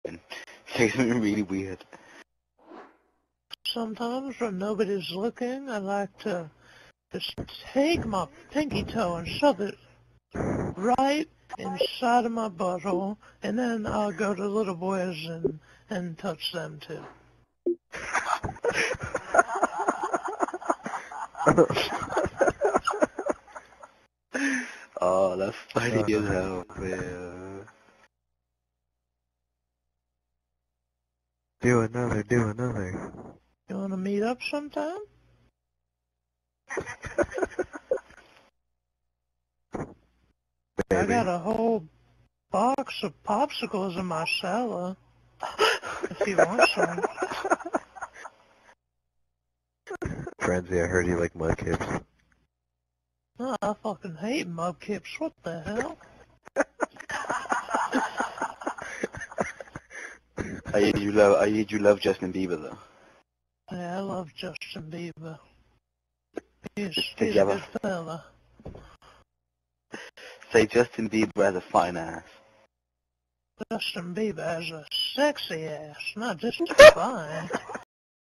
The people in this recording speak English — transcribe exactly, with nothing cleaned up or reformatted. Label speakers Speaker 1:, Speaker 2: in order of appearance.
Speaker 1: and say something really weird.
Speaker 2: Sometimes when nobody's looking, I like to just take my pinky toe and shove it right inside of my butthole, and then I'll go to little boys and, and touch them too.
Speaker 1: Oh, that's funny
Speaker 3: Uh,
Speaker 1: as hell, man.
Speaker 3: Do another, do another.
Speaker 2: You want to meet up sometime? I
Speaker 3: Baby.
Speaker 2: got a whole box of popsicles in my cellar, if you want some.
Speaker 3: Frenzy, I heard you like mudkips.
Speaker 2: No, I fucking hate mudkips. What the hell?
Speaker 1: I heard you love, I heard you love Justin Bieber though.
Speaker 2: Yeah, I love Justin Bieber. He's,
Speaker 1: Did
Speaker 2: he's
Speaker 1: you
Speaker 2: a
Speaker 1: ever
Speaker 2: good fella.
Speaker 1: say Justin Bieber has a fine ass?
Speaker 2: Justin Bieber has a sexy ass, not just fine.